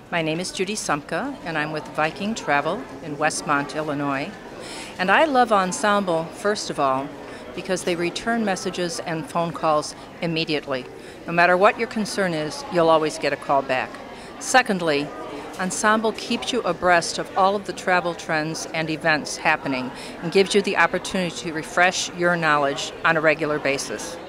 My name is Judy Sumka, and I'm with Viking Travel in Westmont, Illinois. And I love Ensemble, first of all, because they return messages and phone calls immediately. No matter what your concern is, you'll always get a call back. Secondly, Ensemble keeps you abreast of all of the travel trends and events happening and gives you the opportunity to refresh your knowledge on a regular basis.